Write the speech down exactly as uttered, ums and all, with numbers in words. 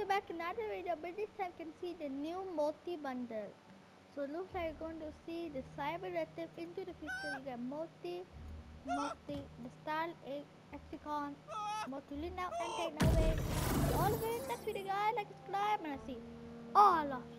welcome back to another video, but this time you can see the new multi bundle. So it looks like you're going to see the cyber relative into the future. You get multi, multi, the style, hexagon, multi now and take now away. All of it in next video guys, like subscribe and I see all of